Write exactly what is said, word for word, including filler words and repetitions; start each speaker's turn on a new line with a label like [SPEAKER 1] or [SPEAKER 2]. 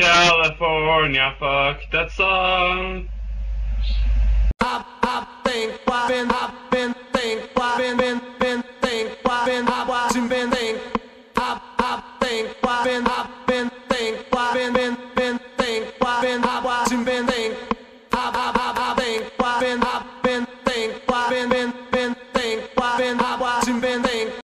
[SPEAKER 1] California, fuck that song.
[SPEAKER 2] I, I think, why been, I been, think, why been, been, been, think, why been, I, why been, think, I, I think, why been, I